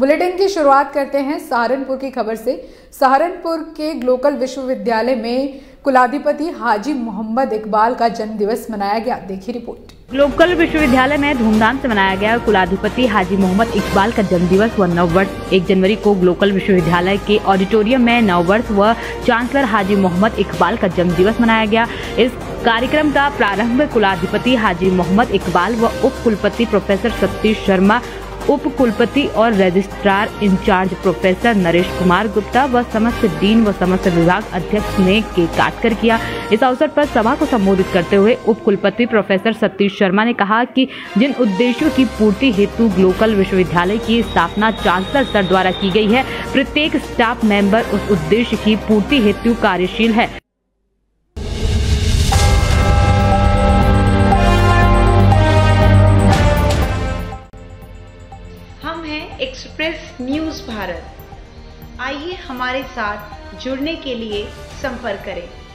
Bulletin की शुरुआत करते हैं सहारनपुर की खबर से। सहारनपुर के ग्लोकल विश्वविद्यालय में कुलाधिपति हाजी मोहम्मद इकबाल का जन्मदिवस मनाया गया। देखिए रिपोर्ट। ग्लोकल विश्वविद्यालय में धूमधाम से मनाया गया कुलाधिपति हाजी मोहम्मद इकबाल का जन्मदिवस व नववर्ष। 1 जनवरी को ग्लोकल विश्वविद्यालय के ऑडिटोरियम में नववर्ष व चांसलर हाजी मोहम्मद इकबाल का जन्मदिवस मनाया गया। इस कार्यक्रम का प्रारंभ कुलाधिपति हाजी मोहम्मद इकबाल व उप कुलपति प्रोफेसर सतीश शर्मा, उप कुलपति और registrar in-charge professor Naresh Kumar Gupta व समस्त डीन व समस्त विभाग अध्यक्ष ने केक काटकर किया। इस अवसर पर सभा को संबोधित करते हुए उप कुलपति प्रोफेसर सतीश शर्मा ने कहा कि जिन उद्देश्यों की पूर्ति हेतु ग्लोकल विश्वविद्यालय की स्थापना चांसलर सर द्वारा की गई है, प्रत्येक स्टाफ मेंबर उस उद्देश्य की पूर्ति हेतु कार्यशील है। हम हैं एक्सप्रेस न्यूज़ भारत। आइए हमारे साथ जुड़ने के लिए संपर्क करें।